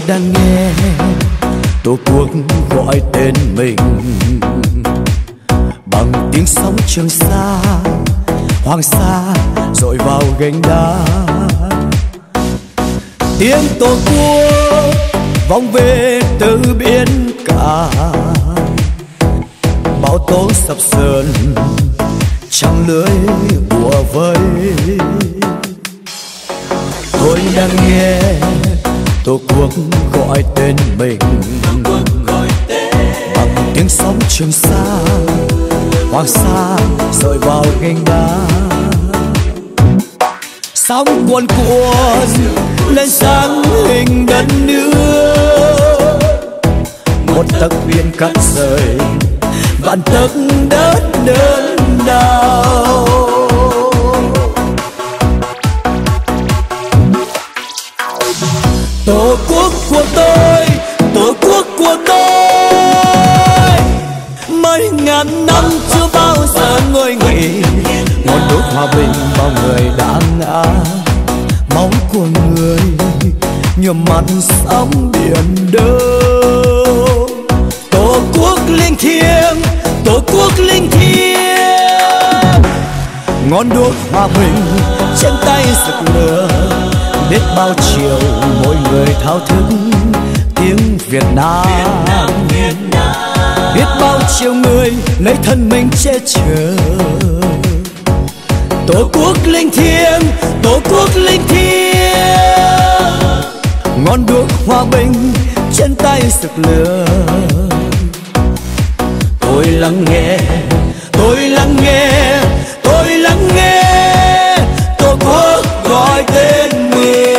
đang nghe tổ quốc gọi tên mình bằng tiếng sóng Trường Sa, Hoàng Sa dội vào gành đá. Tiếng tổ quốc vọng về từ biển cả, bão tố sập sờn trăng lưới bùa vây. Tôi đang nghe tổ quốc gọi tên mình bằng tiếng sóng Trường Sa, Hoàng Sa dội vào gành đá. Sóng cuồn cuộn lên sáng hình đất nước, một tấc biển cắt rời vạn tấc đất đớn đau. Tổ quốc của tôi, tổ quốc của tôi, mấy ngàn năm chưa bao giờ ngồi nghỉ. Ngọn đuốc hòa bình bao người đã ngã, máu của người nhuộm mặt sóng biển đâu. Tổ quốc linh thiêng, tổ quốc linh thiêng, ngọn đuốc hòa bình trên tay rực lửa. Biết bao chiều mỗi người thao thức tiếng Việt Nam, biết bao chiều người lấy thân mình che chở. Tổ quốc linh thiêng, tổ quốc linh thiêng, ngọn đuốc hòa bình trên tay rực lửa. Tôi lắng nghe, tôi lắng nghe, tôi lắng nghe tổ quốc gọi tên mình.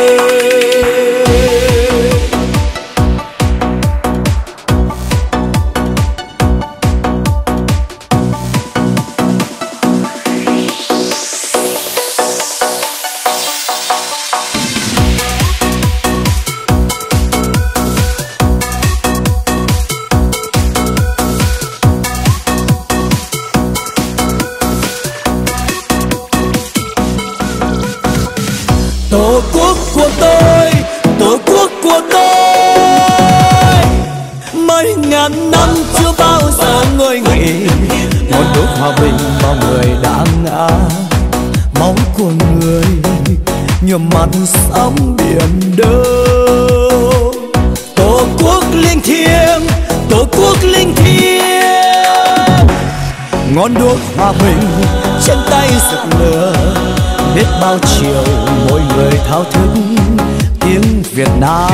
Tổ quốc của tôi, tổ quốc của tôi, mấy ngàn năm chưa bao giờ ngồi nghỉ. Ngọn đuốc hòa bình bao người đã ngã, máu của người nhuộm mặt sóng biển đâu. Tổ quốc linh thiêng, tổ quốc linh thiêng, ngọn đuốc hòa bình trên tay rực lửa. Biết bao chiều mỗi người thao thức tiếng Việt Nam,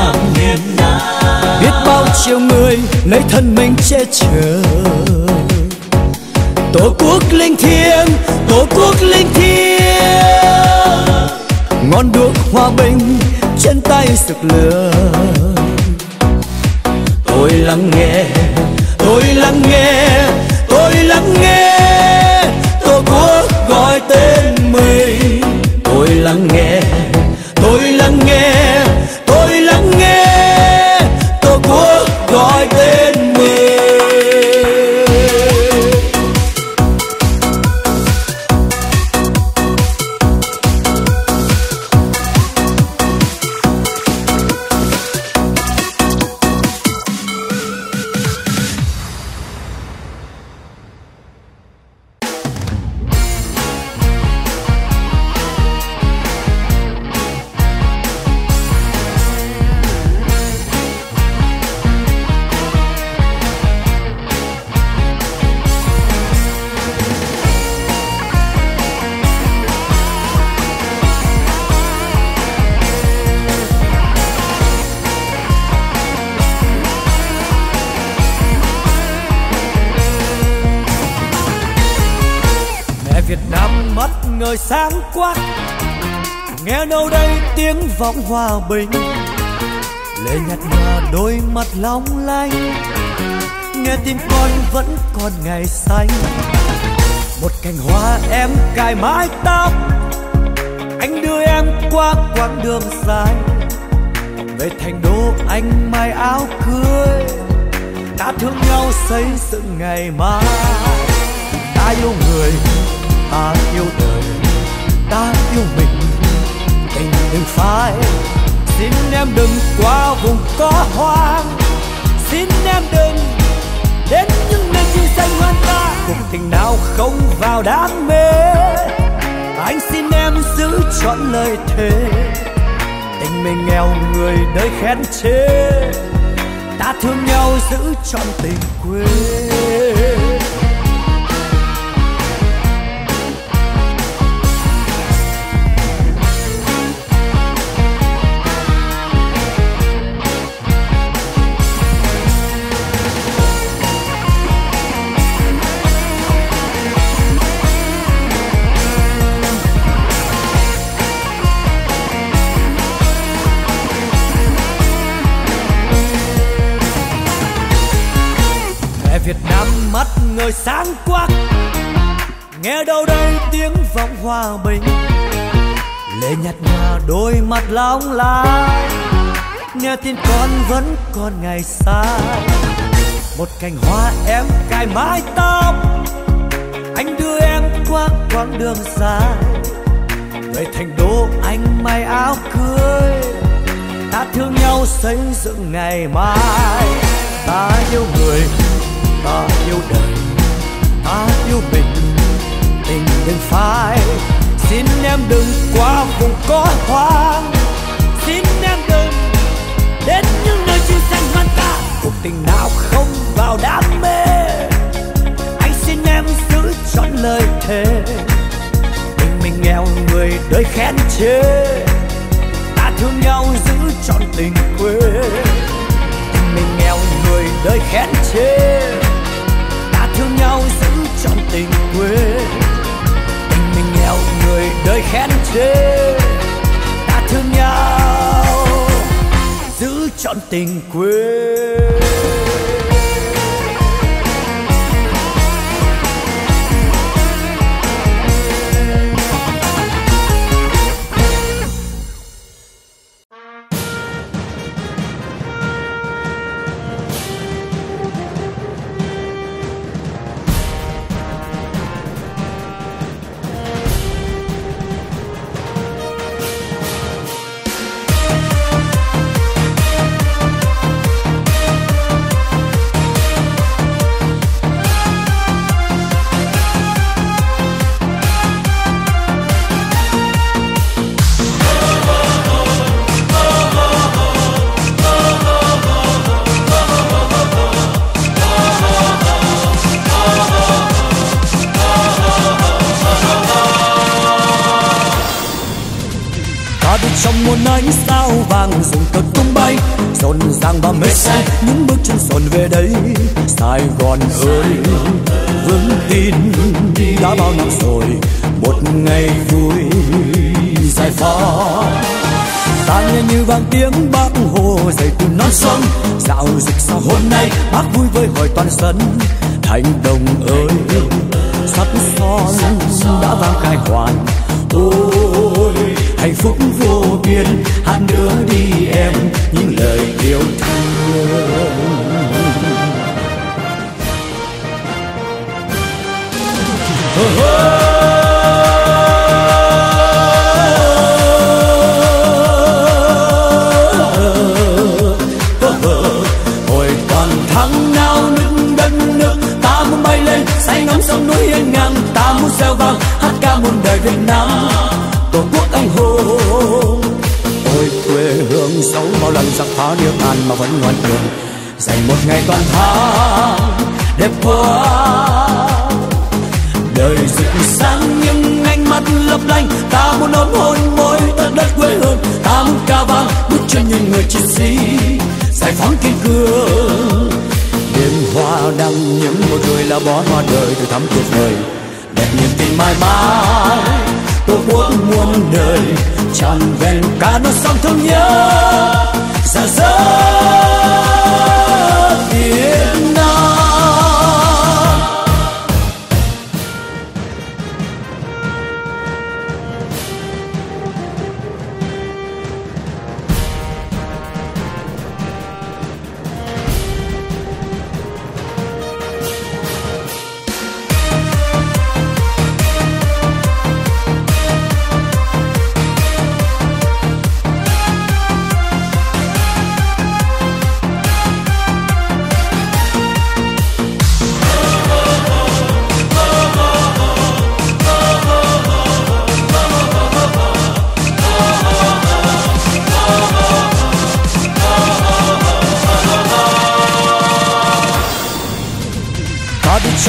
biết bao chiều người lấy thân mình che chở. Tổ quốc linh thiêng, tổ quốc linh thiêng, ngọn đuốc hòa bình trên tay rực lửa. Tôi lắng nghe, tôi lắng nghe, tôi lắng nghe tổ quốc gọi tên mình. Tôi lắng nghe, tôi lắng nghe, tôi lắng nghe tổ quốc gọi tên mình. Việt Nam mắt ngời sáng quát, nghe đâu đây tiếng vọng hòa bình. Lệ nhạt nhòa đôi mắt long lanh, nghe tim con vẫn còn ngày xanh. Một cành hoa em cài mái tóc, anh đưa em qua quãng đường dài. Về thành đô anh may áo cưới, ta thương nhau xây dựng ngày mai. Ta yêu người, ta yêu đời, ta yêu mình. Tình đừng phai, Xin em đừng qua vùng có hoang, xin em đừng đến những nơi chim xanh hoang ca. Cuộc tình nào không vào đam mê, anh xin em giữ trọn lời thề. Tình mình nghèo người đời khen chê, ta thương nhau giữ trọn tình quê. Việt Nam mắt người sáng quắc, nghe đâu đây tiếng vọng hòa bình. Lệ nhạt nhòa đôi mắt long lanh, nghe tin con vẫn còn ngày xa. Một cành hoa em cài mái tóc, anh đưa em qua quãng đường dài. Về thành đô anh may áo cưới, ta thương nhau xây dựng ngày mai. Ta yêu người, ta yêu đời, ta yêu mình, tình đừng phai. Xin em đừng qua vùng có hoang, xin em đừng đến những nơi chim xanh hoang ca. Cuộc tình nào không vào đam mê, anh xin em giữ trọn lời thề. Tình mình nghèo người đời khen chê, ta thương nhau giữ trọn tình quê. Tình mình nghèo người đời khen chê, thương nhau giữ trọn tình quê. Tình mình nghèo người đời khen chê, ta thương nhau giữ trọn tình quê. Trong muôn ánh sao vàng rừng cơn tung bay, rộn ràng và mê say những bước chân dồn về đây. Sài Gòn ơi, vững tin đã bao năm rồi, một ngày vui giải phóng. Ta nghe như vang tiếng Bác Hồ dậy từ non sông, dạo rực sao hôm nay Bác vui với hỏi toàn dân. Thành Đồng ơi, sắt son đã vang khai hoàn. Ôi hạnh phúc vô biên, hát nữa đi em những lời yêu thương. Hồi còn thăng nào nước đất nước, ta muốn bay lên say ngắm sông núi hiên ngang. Ta muốn reo vang hát ca muôn đời Việt Nam, Tổ quốc anh hùng. Ôi quê hương dẫu bao lần giặc phá điêu tàn mà vẫn ngoan cường, dành một ngày toàn tháng đẹp quá. Đời rực sáng nhưng ánh mắt lấp lánh, ta muốn ôm hôn môi đất đất quê hương. Ta muốn ca vang bước chân những người chiến sĩ giải phóng kiên cường. Đêm hoa đăng những một rồi là bó hoa đời từ thắm tuyệt vời, đẹp niềm tin mãi mãi. Tổ quốc muôn đời tràn vẹn cả non sông thương nhớ, rạng rỡ Việt Nam.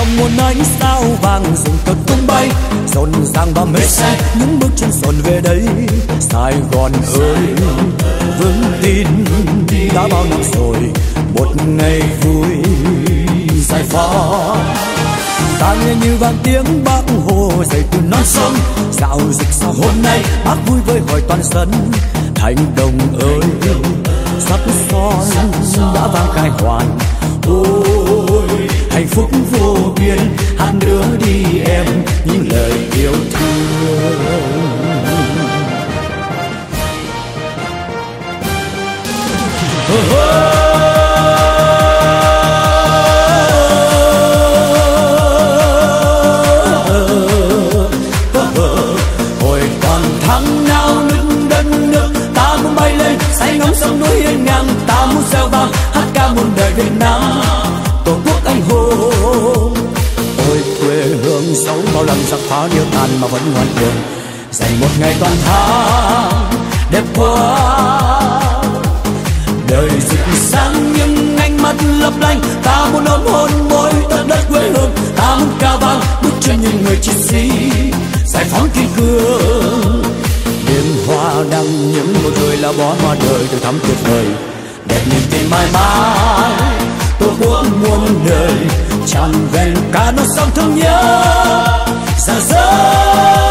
trong muôn ánh sao vàng rừng cờ tung bay, rộn ràng và mê say những bước chân dồn về đây. Sài Gòn ơi, vững tin đã bao năm rồi, một ngày vui giải phóng. Ta nghe như vang tiếng Bác Hồ dậy từ non sông, dạo rực sao hôm nay Bác vui với hỏi toàn dân. Thành Đồng ơi, sắc son đã vang khai hoàn, ôi hạnh phúc vô biên, hát nữa đi em những lời yêu thương. Hồi còn thăng nào nước đất nước, ta muốn bay lên say ngắm sông núi hiên ngang. Ta muốn reo vang hát ca muôn đời Việt Nam, Tổ quốc anh hùng. Ôi quê hương dẫu bao lần giặc phá điêu tàn mà vẫn ngoan cường, dành một ngày toàn tháng đẹp quá. Đời rực sáng nhưng ánh mắt lấp lánh, ta muốn ôm hôn môi đất đất quê hương. Ta muốn ca vang bước chân những người chiến sĩ giải phóng kiên cường. Đêm hoa đăng những một đời là bó hoa đời từ thắm tuyệt vời, đẹp niềm tin mãi mãi Tổ quốc muôn đời tràn vẹn cả non sông thương nhớ. Giờ giấc